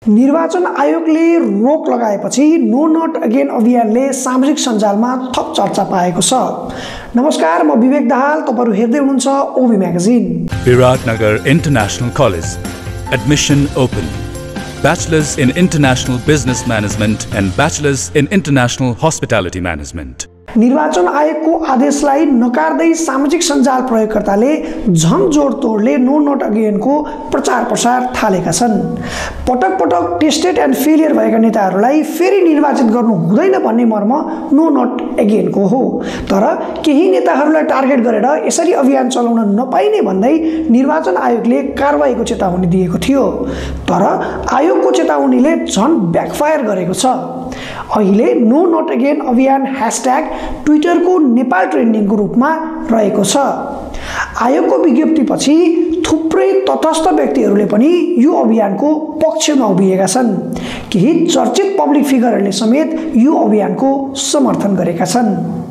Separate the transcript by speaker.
Speaker 1: निर्वाचन आयोगले रोक लगाएपछि नो नट अगेन अभियानले सामाजिक सञ्जालमा थप चर्चा पाएको छ। नमस्कार, म विवेक दाहाल, तपाईहरु हेर्दै हुनुहुन्छ OB magazine.
Speaker 2: Biratnagar international college admission open. Bachelors in International Business Management and Bachelors in International Hospitality Management।
Speaker 1: निर्वाचन आयोगको आदेशलाई नकार्दै सामाजिक सञ्जाल प्रयोगकर्ताले झन जोडतोडले नो नट अगेनको प्रचार प्रसार थालेका छन्। पटक पटक टेस्टेड एन्ड फेलियर भएका नेताहरूलाई फेरि निर्वाचित गर्नु हुँदैन भन्ने मर्म नो नट अगेनको हो। तर केही नेताहरूलाई टार्गेट गरेर यसरी अभियान चलाउन नपाइने भन्दै निर्वाचन आयोगले कारबाहीको चेतावनी दिएको थियो। तर आयोगको चेतावनीले झन ब्याकफायर गरेको छ। अहिले नो नट अगेन अभियान ह्यासट्याग ट्विटरको नेपाल ट्रेन्डिङको रूपमा रहेको छ। आयोगको विज्ञप्तिपछि थुप्रै तटस्थ व्यक्तिहरूले पनि यो अभियानको पक्षमा उभिएका छन्। केही चर्चित पब्लिक फिगरहरूले समेत यो अभियानको समर्थन गरेका छन्।